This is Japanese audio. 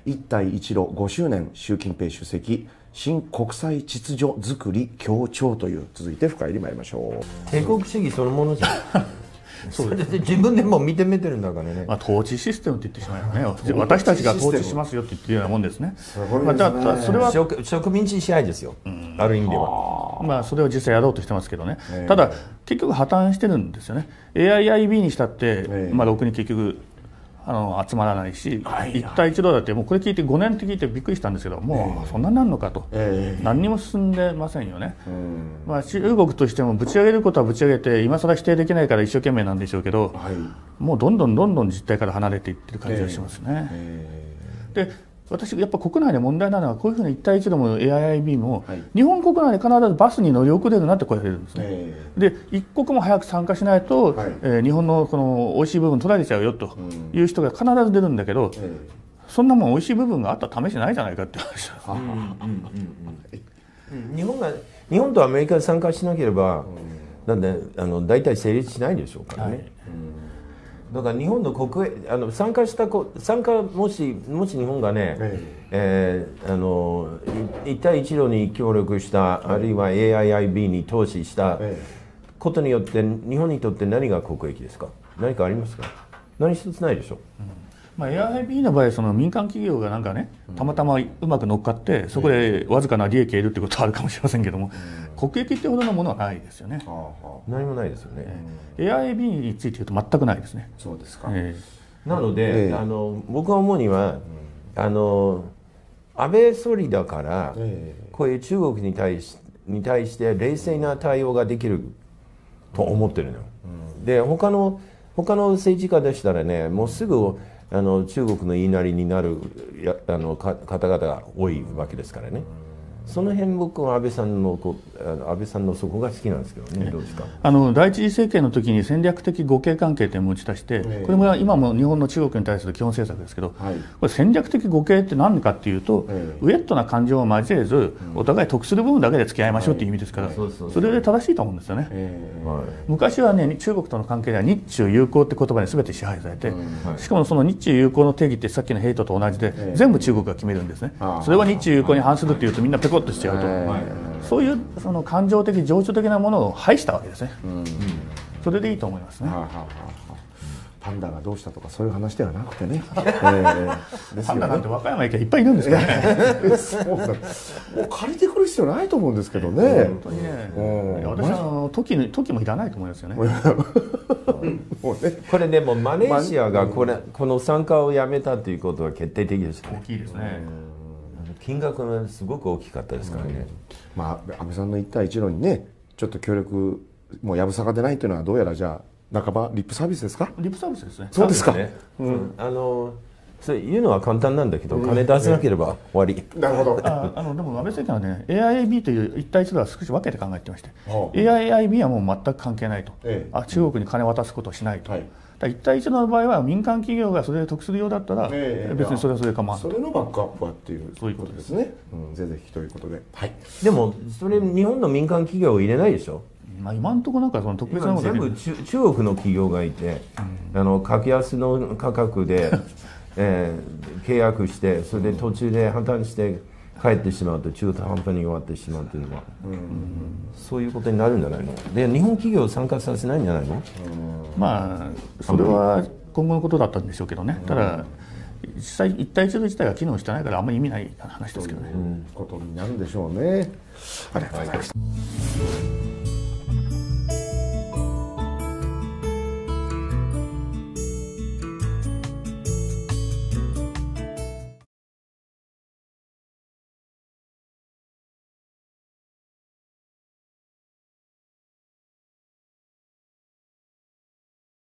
一帯一路5周年習近平主席新国際秩序づくり強調という、続いて深入り参りましょう。 帝国主義そのものじゃんそれで自分でも認めてるんだからね。 統治システムって言ってしまえばね、私たちが統治しますよって言ってるようなもんですね。だからそれは植民地支配ですよ、ある意味では。 それを実際やろうとしてますけどね。ただ結局破綻してるんですよね。 AIIB にしたって、ろくに結局集まらないし、一帯一路だってもうこれ聞いて5年って聞いてびっくりしたんですけど、もうそんなになるのかと、何にも進んでませんよね。中国としてもぶち上げることはぶち上げて、今更否定できないから一生懸命なんでしょうけど、もうどんどん実態から離れていってる感じがしますね。で私やっぱ国内で問題なのは、こういうふうな一帯一路も AIIB も、日本国内で必ずバスに乗り遅れるなって声が出るんですね。で一刻も早く参加しないと、日本のこの美味しい部分取られちゃうよという人が必ず出るんだけど、そんなもん美味しい部分があったら試しないじゃないかって話日本とアメリカで参加しなければ、なんで大体成立しないでしょうからね。だから日本の参加もし日本がね、一帯一路に協力した、あるいは AIIB に投資したことによって日本にとって何が国益ですか。何かありますか。何一つないでしょ。 AIIB の場合、その民間企業がなんかね、たまたまうまく乗っかってそこでわずかな利益を得るってことはあるかもしれませんけども、国益ってほどのものはないですよね。 何もないですよね。 AIIB について言うと全くないですね。 そうですか。 なので、僕が思うには、安倍総理だから、こういう中国に対して冷静な対応ができると思ってるのよ。で他の政治家でしたらね、もうすぐ中国の言いなりになる方々が多いわけですからね。その辺僕は安倍さんのそこが好きなんですけどね。どうですか。 第一次政権の時に戦略的互恵関係というのを打ち出して、これも今も日本の中国に対する基本政策ですけど、これ戦略的互恵って何かっていうと、ウェットな感情を交えずお互い得する部分だけで付き合いましょうっていう意味ですから、それで正しいと思うんですよね。昔はね、中国との関係では日中友好って言葉に全て支配されて、しかもその日中友好の定義ってさっきのヘイトと同じで、全部中国が決めるんですね。それは日中友好に反するっていうとみんなペコッとしちゃうと、そういうその感情的情緒的なものを排したわけですね。それでいいと思いますね。 パンダがどうしたとかそういう話ではなくてね。 パンダなんて和歌山駅はいっぱいいるんですからね。 そうなんもう借りてくる必要ないと思うんですけどね。 本当にね。私は時もいらないと思いますよね。 これでもマレーシアがこの参加をやめたということは決定的ですね。 大きいですね。 金額がすごく大きかったですからね。 安倍さんの一帯一路にね、ちょっと協力もうやぶさかでないというのは、どうやらじゃあ半ばリップサービスですか。 リップサービスですね。 そうですか。 そういうのは簡単なんだけど、金出せなければ終わり。 なるほど。 でも安倍政権はね、AIIB という一帯一路は少し分けて考えてまして、AIIB はもう全く関係ないと、中国に金渡すことをしないと。一帯一路の場合は民間企業がそれで得するようだったら、別にそれはそれ構わない。 それのバックアップはっていう、そういうことですね。ぜひということで。 でもそれ日本の民間企業を入れないでしょ。 今のところなんかその特別なこと全部中国の企業がいて、格安の価格で契約して、それで途中で破綻して帰ってしまうと中途半端に終わってしまうというのは、そういうことになるんじゃないの。で日本企業を参加させないんじゃないの。 それは今後のことだったんでしょうけどね。ただ実際一帯一路自体が機能してないからあんまり意味ない話ですけどね。 ことになるんでしょうね。ありがとうございました。